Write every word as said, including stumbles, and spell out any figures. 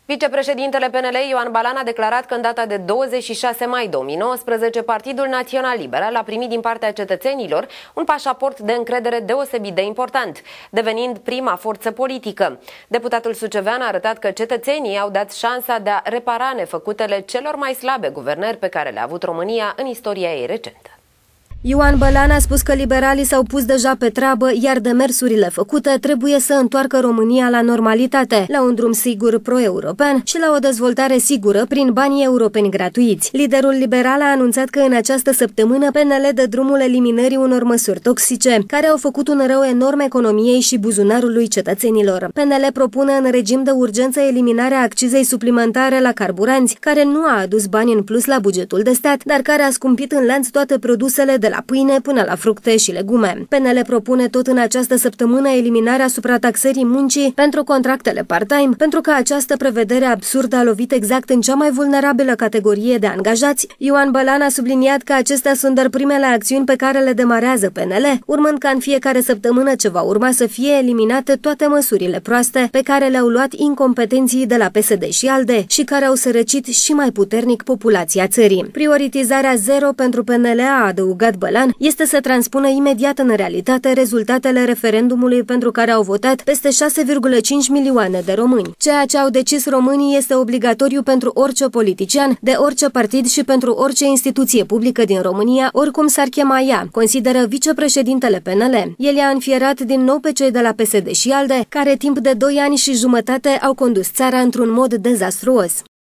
Vicepreședintele P N L, Ioan Balan, a declarat că în data de douăzeci și șase mai două mii nouăsprezece Partidul Național Liberal a primit din partea cetățenilor un pașaport de încredere deosebit de important, devenind prima forță politică. Deputatul sucevean a arătat că cetățenii au dat șansa de a repara nefăcutele celor mai slabe guvernări pe care le-a avut România în istoria ei recentă. Ioan Balan a spus că liberalii s-au pus deja pe treabă, iar demersurile făcute trebuie să întoarcă România la normalitate, la un drum sigur pro-european și la o dezvoltare sigură prin banii europeni gratuiți. Liderul liberal a anunțat că în această săptămână P N L dă drumul eliminării unor măsuri toxice, care au făcut un rău enorm economiei și buzunarului cetățenilor. P N L propune în regim de urgență eliminarea accizei suplimentare la carburanți, care nu a adus bani în plus la bugetul de stat, dar care a scumpit în lanț toate produsele de la pâine până la fructe și legume. P N L propune tot în această săptămână eliminarea suprataxării muncii pentru contractele part-time, pentru că această prevedere absurdă a lovit exact în cea mai vulnerabilă categorie de angajați. Ioan Balan a subliniat că acestea sunt doar primele acțiuni pe care le demarează P N L, urmând ca în fiecare săptămână ce va urma să fie eliminate toate măsurile proaste pe care le-au luat incompetenții de la P S D și ALDE și care au sărăcit și mai puternic populația țării. Prioritizarea zero pentru P N L, a adăugat Balan, este să transpună imediat în realitate rezultatele referendumului pentru care au votat peste șase virgulă cinci milioane de români. Ceea ce au decis românii este obligatoriu pentru orice politician, de orice partid și pentru orice instituție publică din România, oricum s-ar chema ea, consideră vicepreședintele P N L. El i-a înfierat din nou pe cei de la P S D și ALDE, care timp de doi ani și jumătate au condus țara într-un mod dezastruos.